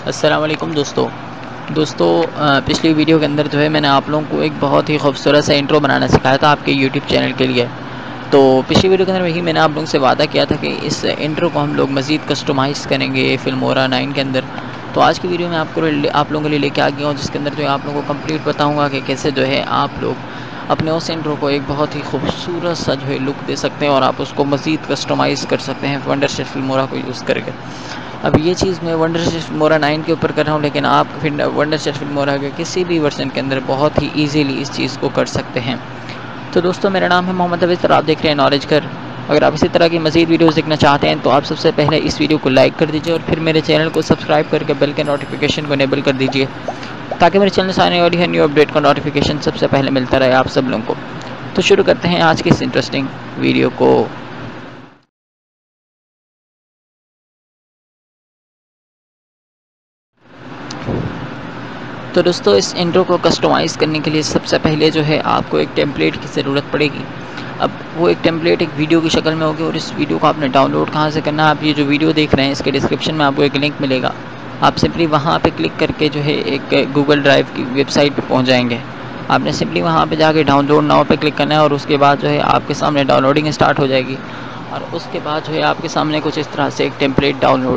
अस्सलाम वालेकुम दोस्तों पिछली वीडियो के अंदर जो है मैंने आप लोगों को एक बहुत ही खूबसूरत सा इंट्रो बनाना सिखाया था आपके यूट्यूब चैनल के लिए। तो पिछली वीडियो के अंदर वही मैंने आप लोगों से वादा किया था कि इस इंट्रो को हम लोग मज़ीद कस्टमाइज़ करेंगे फिल्मोरा 9 के अंदर। तो आज की वीडियो में आप लोगों के लिए लेके आ गया हूँ, जिसके अंदर जो है आप लोगों को कंप्लीट बताऊँगा कि कैसे जो है आप लोग अपने उस इंट्रो को एक बहुत ही खूबसूरत सा जो है लुक दे सकते हैं और आप उसको मज़ीद कस्टमाइज़ कर सकते हैं वंडरशेफ फिल्मोरा को यूज़ करके। अब ये चीज़ मैं वंडरशेफ फिल्मोरा 9 के ऊपर कर रहा हूँ, लेकिन आप फिर वंडरशेफ फिल्मोरा के किसी भी वर्जन के अंदर बहुत ही ईजीली इस चीज़ को कर सकते हैं। तो दोस्तों, मेरा नाम है मोहम्मद अवीज़ और आप देख रहे हैं नॉलेज घर। अगर आप इसी तरह की मज़ीद वीडियोस देखना चाहते हैं तो आप सबसे पहले इस वीडियो को लाइक कर दीजिए और फिर मेरे चैनल को सब्सक्राइब करके बेल के नोटिफिकेशन को इनेबल कर दीजिए, ताकि मेरे चैनल से आने वाली हर न्यू अपडेट का नोटिफिकेशन सबसे पहले मिलता रहे आप सब लोगों को। तो शुरू करते हैं आज की इस इंटरेस्टिंग वीडियो को। तो दोस्तों, इस इंट्रो को कस्टमाइज़ करने के लिए सबसे पहले जो है आपको एक टेम्पलेट की ज़रूरत पड़ेगी। अब वो एक टेम्पलेट एक वीडियो की शक्ल में होगी और इस वीडियो को आपने डाउनलोड कहाँ से करना है, आप ये जो वीडियो देख रहे हैं इसके डिस्क्रिप्शन में आपको एक लिंक मिलेगा। आप सिंपली वहाँ पे क्लिक करके जो है एक गूगल ड्राइव की वेबसाइट पे पहुँच जाएंगे। आपने सिंपली वहाँ पे जाके डाउनलोड नाउ पे क्लिक करना है और उसके बाद जो है आपके सामने डाउनलोडिंग स्टार्ट हो जाएगी और उसके बाद जो है आपके सामने कुछ इस तरह से एक टेम्पलेट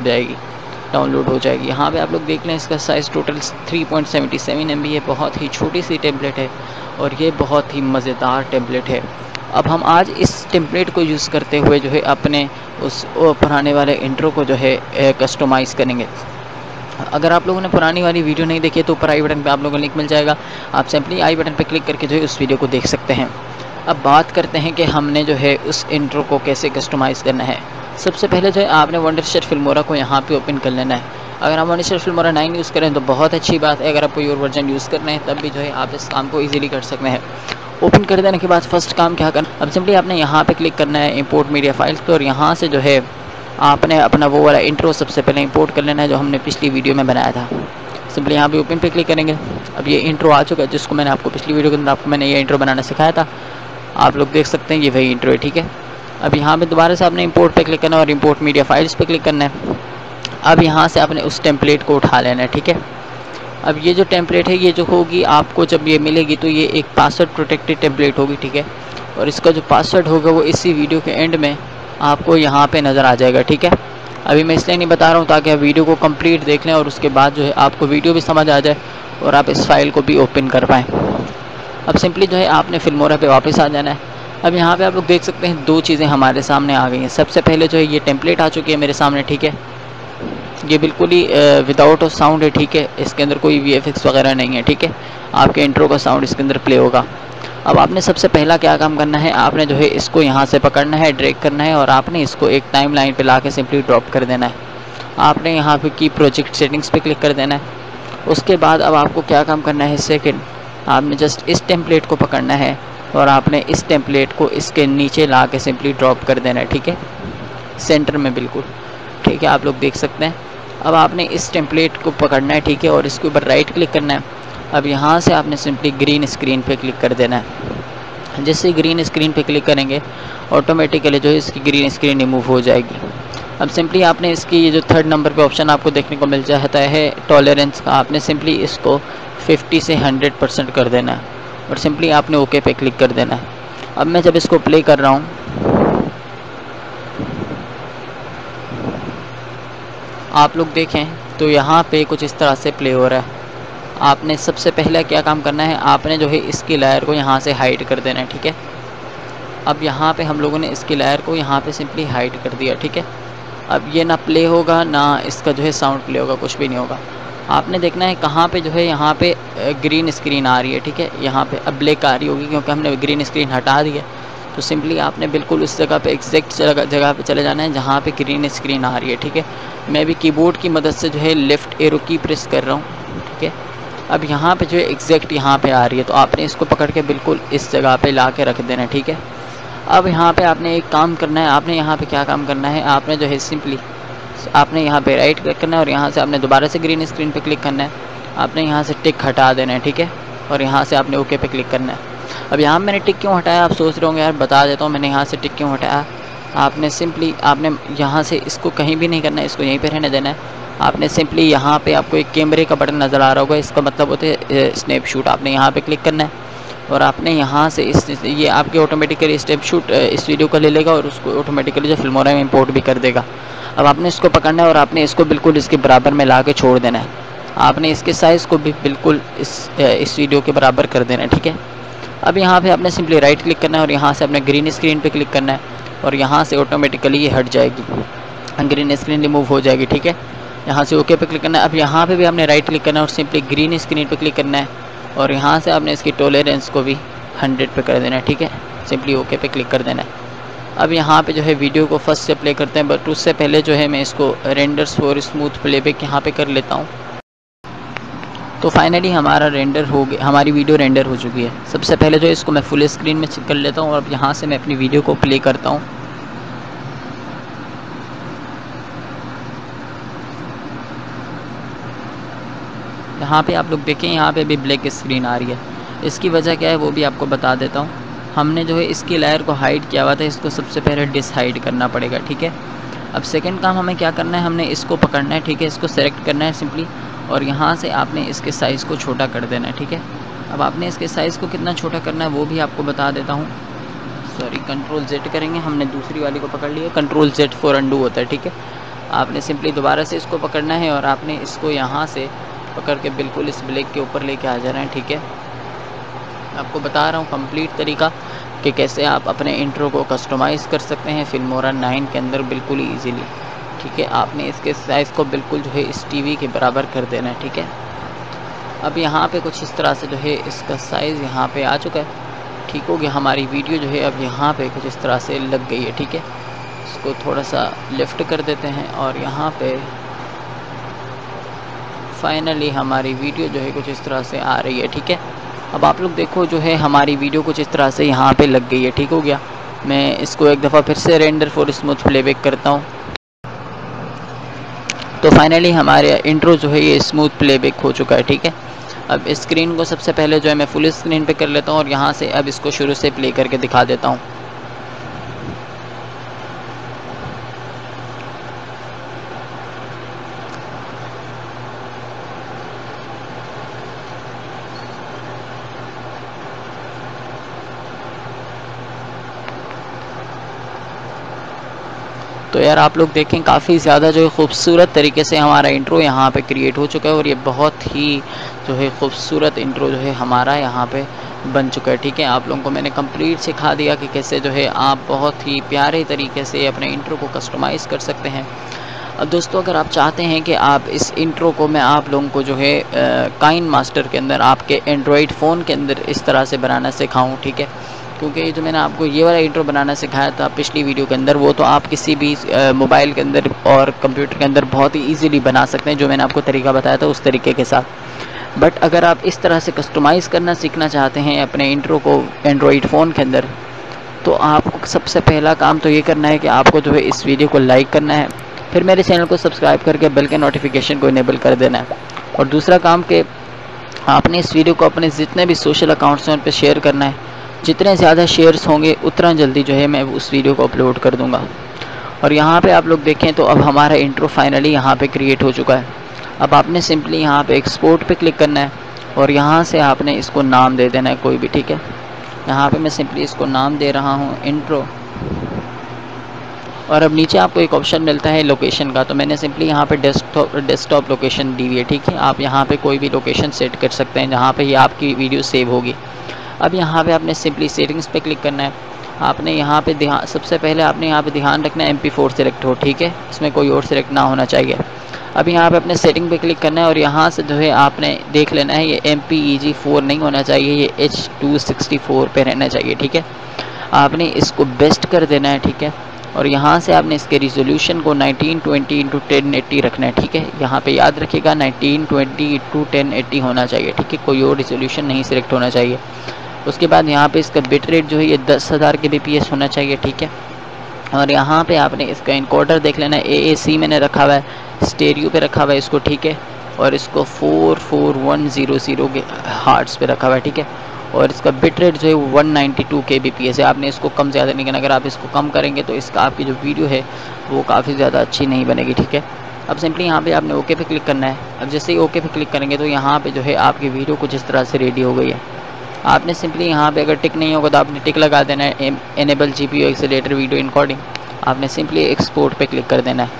डाउनलोड हो जाएगी। यहाँ पे आप लोग देख लें, इसका साइज़ टोटल 3.77 MB है। बहुत ही छोटी सी टेम्पलेट है और ये बहुत ही मज़ेदार टेम्पलेट है। अब हम आज इस टेम्पलेट को यूज़ करते हुए जो है अपने उस पुराने वाले इंट्रो को जो है कस्टमाइज़ करेंगे। अगर आप लोगों ने पुरानी वाली वीडियो नहीं देखी है तो ऊपर आई बटन पे आप लोगों को लिंक मिल जाएगा, आप सिंपली आई बटन पे क्लिक करके जो है उस वीडियो को देख सकते हैं। अब बात करते हैं कि हमने जो है उस इंट्रो को कैसे कस्टमाइज़ करना है। सबसे पहले जो है आपने वंडरशेफ फिल्मोरा को यहाँ पे ओपन कर लेना है। अगर आप वंडरशेफ फिल्मोरा 9 यूज़ करें तो बहुत अच्छी बात है, अगर आप कोई और वर्जन यूज़ करना है तब भी जो है आप इस काम को ईजिली कर सकते हैं। ओपन कर देने के बाद फर्स्ट काम क्या करना, अब सिंपली आपने यहाँ पे क्लिक करना है इंपोर्ट मीडिया फाइल्स पे और यहाँ से जो है आपने अपना वो वाला इंट्रो सबसे पहले इंपोर्ट कर लेना है जो हमने पिछली वीडियो में बनाया था। सिंपली यहाँ पे ओपन पे क्लिक करेंगे। अब ये इंट्रो आ चुका है जिसको मैंने आपको पिछली वीडियो के अंदर मैंने ये इंट्रो बनाना सिखाया था। आप लोग देख सकते हैं ये वही इंट्रो है, ठीक है। अब यहाँ पे दोबारा से आपने इंपोर्ट पे क्लिक करना है और इंपोर्ट मीडिया फाइल्स पे क्लिक करना है। अब यहाँ से आपने उस टेम्पलेट को उठा लेना है, ठीक है। अब ये जो टेम्पलेट है ये जो होगी आपको जब ये मिलेगी तो ये एक पासवर्ड प्रोटेक्टेड टेम्पलेट होगी, ठीक है। और इसका जो पासवर्ड होगा वो इसी वीडियो के एंड में आपको यहाँ पे नज़र आ जाएगा, ठीक है। अभी मैं इसलिए नहीं बता रहा हूँ ताकि आप वीडियो को कंप्लीट देख लें और उसके बाद जो है आपको वीडियो भी समझ आ जाए और आप इस फाइल को भी ओपन कर पाएँ। अब सिंपली जो है आपने फिल्मोरा पे वापस आ जाना है। अब यहाँ पे आप लोग देख सकते हैं दो चीज़ें हमारे सामने आ गई हैं। सबसे पहले जो है ये टेम्पलेट आ चुकी है मेरे सामने, ठीक है। ये बिल्कुल ही विदाउट साउंड है, ठीक है। इसके अंदर कोई VFX वगैरह नहीं है, ठीक है। आपके इंट्रो का साउंड इसके अंदर प्ले होगा। अब आपने सबसे पहला क्या काम करना है, आपने जो है इसको यहाँ से पकड़ना है, ड्रैग करना है और आपने इसको एक टाइम लाइन पर ला के सिंपली ड्रॉप कर देना है। आपने यहाँ पे की प्रोजेक्ट सेटिंग्स पे क्लिक कर देना है। उसके बाद अब आपको क्या काम करना है, सेकेंड आपने जस्ट इस टेम्पलेट को पकड़ना है और आपने इस टेम्पलेट को इसके नीचे ला के सिंपली ड्रॉप कर देना है, ठीक है, सेंटर में बिल्कुल, ठीक है। आप लोग देख सकते हैं। अब आपने इस टेम्पलेट को पकड़ना है, ठीक है, और इसके ऊपर राइट क्लिक करना है। अब यहाँ से आपने सिंपली ग्रीन स्क्रीन पे क्लिक कर देना है। जैसे ग्रीन स्क्रीन पे क्लिक करेंगे ऑटोमेटिकली जो है इसकी ग्रीन स्क्रीन रिमूव हो जाएगी। अब सिंपली आपने इसकी ये जो थर्ड नंबर पे ऑप्शन आपको देखने को मिल जाता है टॉलरेंस का, आपने सिंपली इसको 50 से 100% कर देना है और सिंपली आपने ओके पे क्लिक कर देना है। अब मैं जब इसको प्ले कर रहा हूँ आप लोग देखें तो यहाँ पे कुछ इस तरह से प्ले हो रहा है। आपने सबसे पहले क्या काम करना है, आपने जो है इसकी लेयर को यहाँ से हाइड कर देना है, ठीक है। अब यहाँ पे हम लोगों ने इसकी लेयर को यहाँ पे सिंपली हाइड कर दिया, ठीक है। अब ये ना प्ले होगा ना इसका जो है साउंड प्ले होगा, कुछ भी नहीं होगा। आपने देखना है कहाँ पे जो है यहाँ पे ग्रीन स्क्रीन आ रही है, ठीक है। यहाँ पे अब ब्लैक आ रही होगी क्योंकि हमने ग्रीन स्क्रीन हटा दी है। तो सिंपली आपने बिल्कुल उस जगह पे एग्जैक्ट जगह पे चले जाना है जहाँ पे ग्रीन स्क्रीन आ रही है, ठीक है। मैं भी कीबोर्ड की मदद से जो है लेफ़्ट एरो की प्रेस कर रहा हूँ, ठीक है। अब यहाँ पे जो है एग्जैक्ट यहाँ पे आ रही है तो आपने इसको पकड़ के बिल्कुल इस जगह पे ला के रख देना है, ठीक है। अब यहाँ पे आपने एक काम करना है, आपने यहाँ पे क्या काम करना है, आपने जो है सिंपली आपने यहाँ पे राइट क्लिक करना है और यहाँ से आपने दोबारा से ग्रीन स्क्रीन पे क्लिक करना है। आपने यहाँ से टिक हटा देना है, ठीक है, और यहाँ से आपने ओके पे क्लिक करना है। अब यहाँ मैंने टिक क्यों हटाया आप सोच रहे होंगे, यार बता देता हूँ मैंने यहाँ से टिक क्यों हटाया। आपने सिंपली आपने यहाँ से इसको कहीं भी नहीं करना है, इसको यहीं पे रहने देना है। आपने सिंपली यहाँ पे आपको एक कैमरे का बटन नज़र आ रहा होगा, इसका मतलब होता है स्नैपशॉट। आपने यहाँ पे क्लिक करना है और आपने यहाँ से ये आपके ऑटोमेटिकली स्नैपशॉट इस वीडियो को ले लेगा और उसको ऑटोमेटिकली जो फिल्मोरा में इंपोर्ट भी कर देगा। अब आपने इसको पकड़ना है और आपने इसको बिल्कुल इसके बराबर में ला के छोड़ देना है। आपने इसके साइज़ को भी बिल्कुल इस वीडियो के बराबर कर देना है, ठीक है। अब यहाँ पे आपने सिंपली राइट क्लिक करना है और यहाँ से अपने ग्रीन स्क्रीन पे क्लिक करना है और यहाँ से ऑटोमेटिकली ये हट जाएगी, ग्रीन स्क्रीन रिमूव हो जाएगी, ठीक है। यहाँ से ओके पे क्लिक करना है। अब यहाँ पे भी आपने राइट क्लिक करना है और सिंपली ग्रीन स्क्रीन पे क्लिक करना है और यहाँ से आपने इसकी टॉलरेंस को भी 100 पे कर देना है, ठीक है। सिंपली ओके पे क्लिक कर देना है। अब यहाँ पे जो है वीडियो को फर्स्ट से प्ले करते हैं, बट उससे पहले जो है मैं इसको रेंडर्स फॉर स्मूथ प्लेबैक यहाँ पे कर लेता हूँ। तो फाइनली हमारा रेंडर हो गया, हमारी वीडियो रेंडर हो चुकी है। सबसे पहले जो है इसको मैं फुल स्क्रीन में चेक कर लेता हूँ और अब यहाँ से मैं अपनी वीडियो को प्ले करता हूँ। यहाँ पे आप लोग देखें, यहाँ पे भी ब्लैक स्क्रीन आ रही है। इसकी वजह क्या है वो भी आपको बता देता हूँ। हमने जो है इसकी लेयर को हाइड किया हुआ था, इसको सबसे पहले डिसहाइड करना पड़ेगा, ठीक है। अब सेकंड काम हमें क्या करना है, हमने इसको पकड़ना है, ठीक है। इसको सेलेक्ट करना है सिंपली और यहाँ से आपने इसके साइज़ को छोटा कर देना है, ठीक है। अब आपने इसके साइज़ को कितना छोटा करना है वो भी आपको बता देता हूँ। सॉरी, कंट्रोल Z करेंगे, हमने दूसरी वाली को पकड़ लिया। कंट्रोल Z फॉर अंडू होता है, ठीक है। आपने सिंपली दोबारा से इसको पकड़ना है और आपने इसको यहाँ से पकड़ के बिल्कुल इस ब्लैक के ऊपर लेके आ जाना है, ठीक है। आपको बता रहा हूँ कंप्लीट तरीका कि कैसे आप अपने इंट्रो को कस्टमाइज़ कर सकते हैं फिल्मोरा 9 के अंदर बिल्कुल ही ईजीली, ठीक है। आपने इसके साइज़ को बिल्कुल जो है इस टीवी के बराबर कर देना है, ठीक है। अब यहाँ पे कुछ इस तरह से जो है इसका साइज़ यहाँ पे आ चुका है, ठीक हो गया। हमारी वीडियो जो है अब यहाँ पे कुछ इस तरह से लग गई है, ठीक है। इसको थोड़ा सा लिफ्ट कर देते हैं और यहाँ पे फाइनली हमारी वीडियो जो है कुछ इस तरह से आ रही है, ठीक है। अब आप लोग देखो जो है हमारी वीडियो कुछ इस तरह से यहाँ पे लग गई है, ठीक हो गया। मैं इसको एक दफ़ा फिर से रेंडर फॉर स्मूथ प्लेबैक करता हूँ। तो फाइनली हमारे इंट्रो जो है ये स्मूथ प्लेबैक हो चुका है, ठीक है। अब स्क्रीन को सबसे पहले जो है मैं फुल स्क्रीन पे कर लेता हूँ और यहाँ से अब इसको शुरू से प्ले करके दिखा देता हूँ। तो यार आप लोग देखें काफ़ी ज़्यादा जो है खूबसूरत तरीके से हमारा इंट्रो यहाँ पे क्रिएट हो चुका है और ये बहुत ही जो है खूबसूरत इंट्रो जो है हमारा यहाँ पे बन चुका है, ठीक है। आप लोगों को मैंने कंप्लीट सिखा दिया कि कैसे जो है आप बहुत ही प्यारे तरीके से अपने इंट्रो को कस्टमाइज़ कर सकते हैं। अब दोस्तों अगर आप चाहते हैं कि आप इस इंट्रो को मैं आप लोगों को जो है काइन मास्टर के अंदर आपके एंड्रॉयड फ़ोन के अंदर इस तरह से बनाना सिखाऊँ, ठीक है। क्योंकि जो मैंने आपको ये वाला इंट्रो बनाना सिखाया था पिछली वीडियो के अंदर, वो तो आप किसी भी मोबाइल के अंदर और कंप्यूटर के अंदर बहुत ही इजीली बना सकते हैं, जो मैंने आपको तरीका बताया था उस तरीके के साथ। बट अगर आप इस तरह से कस्टमाइज़ करना सीखना चाहते हैं अपने इंट्रो को एंड्रॉयड फ़ोन के अंदर, तो आपको सबसे पहला काम तो ये करना है कि आपको जो है इस वीडियो को लाइक करना है, फिर मेरे चैनल को सब्सक्राइब करके बेल के नोटिफिकेशन को इनेबल कर देना है। और दूसरा काम कि आपने इस वीडियो को अपने जितने भी सोशल अकाउंट्स हैं उन पर शेयर करना है। जितने ज़्यादा शेयर्स होंगे उतना जल्दी जो है मैं उस वीडियो को अपलोड कर दूंगा। और यहाँ पे आप लोग देखें तो अब हमारा इंट्रो फाइनली यहाँ पे क्रिएट हो चुका है। अब आपने सिंपली यहाँ पे एक्सपोर्ट पे क्लिक करना है और यहाँ से आपने इसको नाम दे देना है कोई भी, ठीक है। यहाँ पे मैं सिंपली इसको नाम दे रहा हूँ इंट्रो। और अब नीचे आपको एक ऑप्शन मिलता है लोकेशन का, तो मैंने सिंपली यहाँ पे डेस्कटॉप लोकेशन दी हुई है, ठीक है। आप यहाँ पे कोई भी लोकेशन सेट कर सकते हैं जहाँ पे ये आपकी वीडियो सेव होगी। अब यहाँ पे आपने सिंपली सेटिंग्स पे क्लिक करना है। आपने यहाँ पे सबसे पहले आपने यहाँ पे ध्यान रखना है MP4 सेलेक्ट हो, ठीक है। इसमें कोई और सेलेक्ट ना होना चाहिए। अब यहाँ पे अपने सेटिंग पे क्लिक करना है और यहाँ से जो है आपने देख लेना है ये MPEG-4 नहीं होना चाहिए, ये H264 पे रहना चाहिए, ठीक है। आपने इसको बेस्ट कर देना है, ठीक है। और यहाँ से आपने इसके रिजोल्यूशन को 1920x1080 रखना है, ठीक है। यहाँ पे याद रखिएगा 1920x1080 होना चाहिए, ठीक है। कोई और रिजोल्यूशन नहीं सिलेक्ट होना चाहिए। उसके बाद यहाँ पे इसका बिट रेट जो है ये 10,000 kbps होना चाहिए, ठीक है। और यहाँ पे आपने इसका इनकोडर देख लेना है, AAC मैंने रखा हुआ है, स्टेरियो पे रखा हुआ है इसको, ठीक है। और इसको 44100 के हार्ट्स पे रखा हुआ है, ठीक है। और इसका बिट रेट जो है 192 kbps है। आपने इसको कम ज़्यादा नहीं करना, अगर आप इसको कम करेंगे तो इसका आपकी जो वीडियो है वो काफ़ी ज़्यादा अच्छी नहीं बनेगी, ठीक है। अब सिंपली यहाँ पे आपने ओके पे क्लिक करना है। अब जैसे ही ओके पे क्लिक करेंगे तो यहाँ पे जो है आपकी वीडियो कुछ इस तरह से रेडी हो गई है। आपने सिंपली यहाँ पे अगर टिक नहीं होगा तो आपने टिक लगा देना है, enable GPU accelerator video encoding. आपने सिंपली एक्सपोर्ट पे क्लिक कर देना है।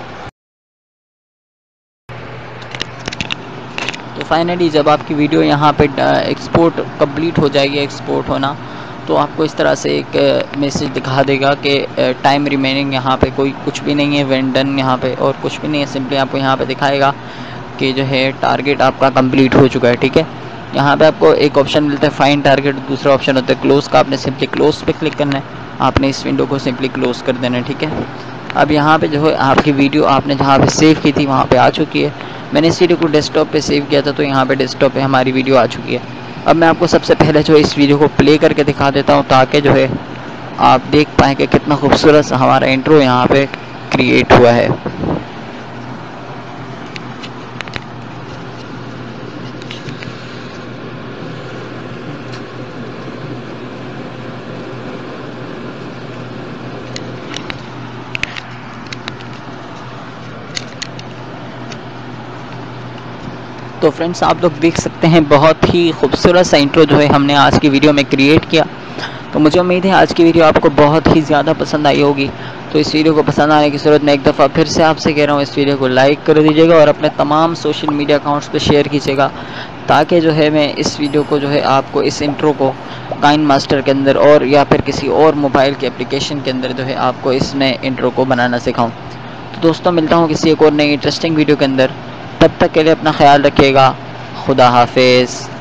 तो फाइनली जब आपकी वीडियो यहाँ पे एक्सपोर्ट कंप्लीट हो जाएगी, एक्सपोर्ट होना, तो आपको इस तरह से एक मैसेज दिखा देगा कि टाइम रिमेनिंग, यहाँ पे कोई कुछ भी नहीं है, व्हेन डन यहाँ पे और कुछ भी नहीं है। सिंपली आपको यहाँ पे दिखाएगा कि जो है टारगेट आपका कंप्लीट हो चुका है। ठीक है, यहाँ पे आपको एक ऑप्शन मिलता है फाइंड टारगेट, दूसरा ऑप्शन होता है क्लोज का। आपने सिंपली क्लोज पे क्लिक करना है, आपने इस विंडो को सिंपली क्लोज कर देना है। ठीक है, अब यहाँ पे जो है आपकी वीडियो आपने जहाँ पे सेव की थी वहाँ पे आ चुकी है। मैंने इस वीडियो को डेस्कटॉप पे सेव किया था, तो यहाँ पे डेस्कटॉप पे हमारी वीडियो आ चुकी है। अब मैं आपको सबसे पहले जो है इस वीडियो को प्ले करके दिखा देता हूँ, ताकि जो है आप देख पाएँ कि कितना खूबसूरत सा हमारा इंट्रो यहाँ पे क्रिएट हुआ है। तो फ्रेंड्स, आप लोग देख सकते हैं बहुत ही खूबसूरत सा इंट्रो जो है हमने आज की वीडियो में क्रिएट किया। तो मुझे उम्मीद है आज की वीडियो आपको बहुत ही ज़्यादा पसंद आई होगी। तो इस वीडियो को पसंद आने की सूरत में एक दफ़ा फिर से आपसे कह रहा हूँ, इस वीडियो को लाइक कर दीजिएगा और अपने तमाम सोशल मीडिया अकाउंट्स पे शेयर कीजिएगा, ताकि जो है मैं इस वीडियो को जो है आपको इस इंट्रो को काइनमास्टर के अंदर और या फिर किसी और मोबाइल के एप्लीकेशन के अंदर जो है आपको इस नए इंट्रो को बनाना सिखाऊँ। तो दोस्तों, मिलता हूँ किसी एक और नई इंटरेस्टिंग वीडियो के अंदर। तब तक के लिए अपना ख्याल रखिएगा। खुदा हाफिज़।